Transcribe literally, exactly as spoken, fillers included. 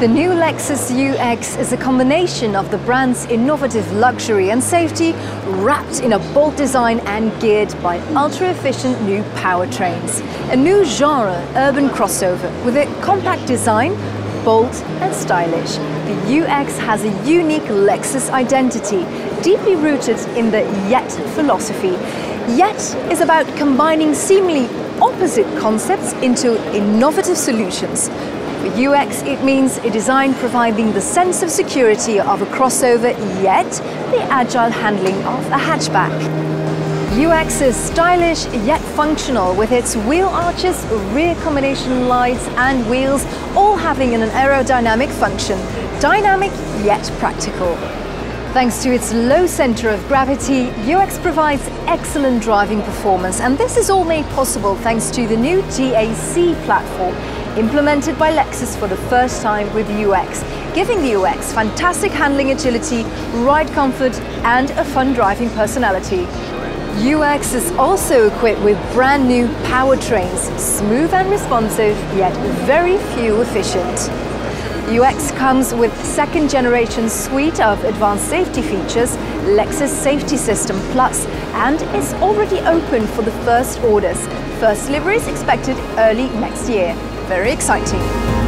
The new Lexus U X is a combination of the brand's innovative luxury and safety, wrapped in a bold design and geared by ultra-efficient new powertrains. A new genre urban crossover with a compact design, bold and stylish. The U X has a unique Lexus identity, deeply rooted in the Yet philosophy. Yet is about combining seemingly opposite concepts into innovative solutions. For U X, it means a design providing the sense of security of a crossover, yet the agile handling of a hatchback. U X is stylish yet functional, with its wheel arches, rear combination lights and wheels all having an aerodynamic function. Dynamic yet practical. Thanks to its low center of gravity, U X provides excellent driving performance, and this is all made possible thanks to the new T A C platform, implemented by Lexus for the first time with U X, giving the U X fantastic handling agility, ride comfort and a fun driving personality. U X is also equipped with brand new powertrains, smooth and responsive, yet very fuel efficient. U X comes with second generation suite of advanced safety features, Lexus Safety System Plus, and is already open for the first orders. First delivery is expected early next year. Very exciting.